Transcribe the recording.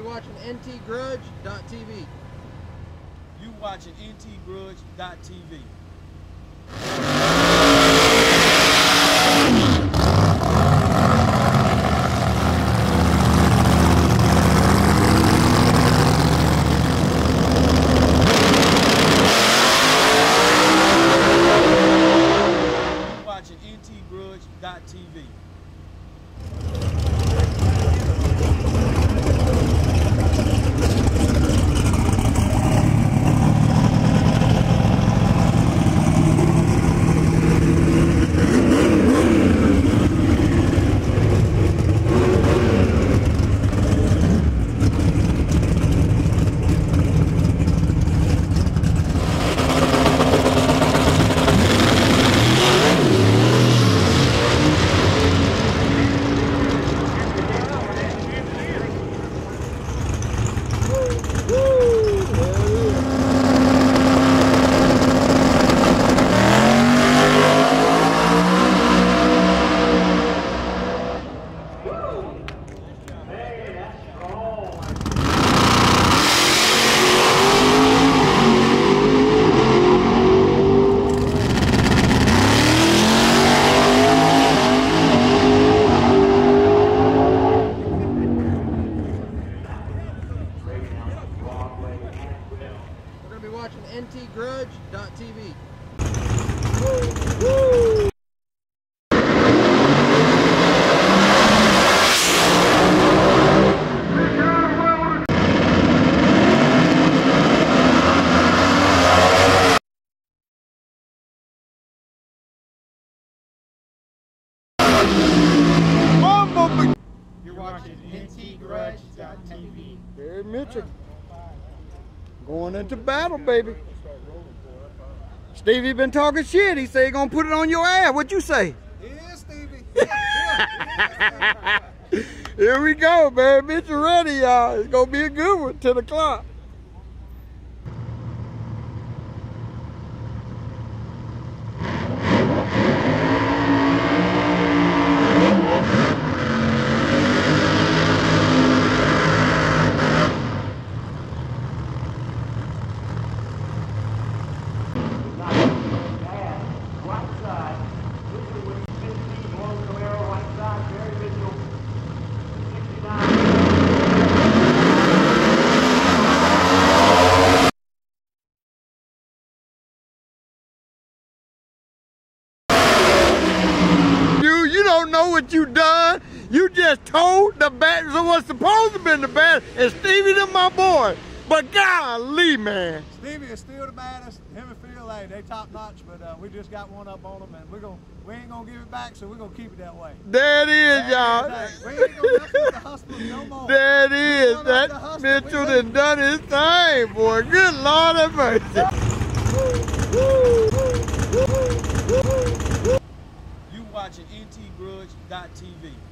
be watching ntgrudge.tv. You watching ntgrudge.tv. ntgrudge.tv. We're going to be watching ntgrudge.tv. You're watching ntgrudge.tv. Barry Mitchell going into battle, baby. Stevie been talking shit. He say he gonna put it on your ass. What you say? Yeah, Stevie. Here we go, Barry Mitchell ready, y'all. It's gonna be a good one. 10 o'clock. You don't know what you done. You just told the bat what's supposed to be the bat, and Stevie them my boy. But golly, man. Stevie is still the baddest. Him and Phil, hey, they top notch, but we just got one up on them, and we ain't gonna give it back, so we're gonna keep it that way. There it is, y'all. We ain't gonna mess with the hustlers no more. There it is. That Mitchell done his thing, boy. Good Lord have mercy. You watching ntgrudge.tv.